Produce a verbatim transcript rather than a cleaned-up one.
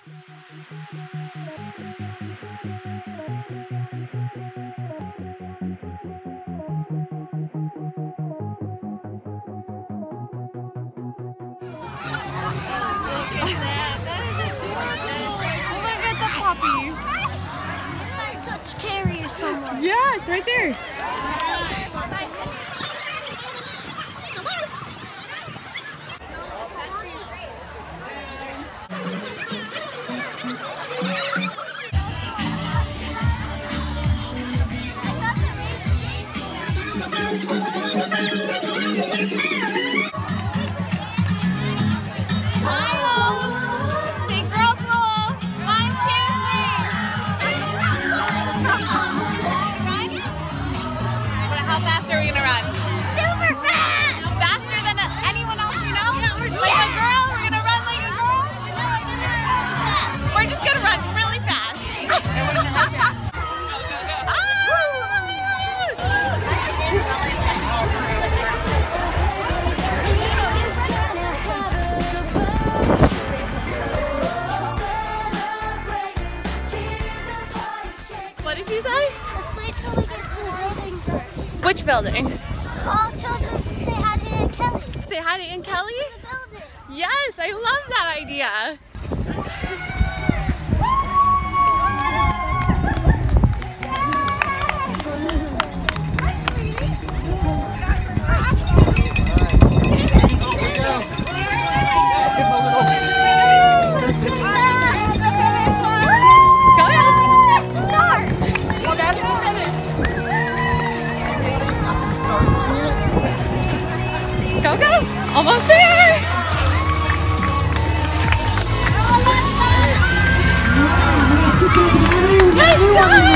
Carrier somewhere. Yeah, it's right there. How fast are we gonna run? Super fast! Faster than anyone else you know? Like a girl? We're gonna run like a girl? No, I'm gonna run really fast. We're just gonna run really fast. Go, go, go. What did you say? Let's wait till we get to the building first. Which building? All children say hi to Aunt Kelly. Say hi to Aunt Kelly? The building. Yes, I love that idea. Go, go! Almost there! Good job!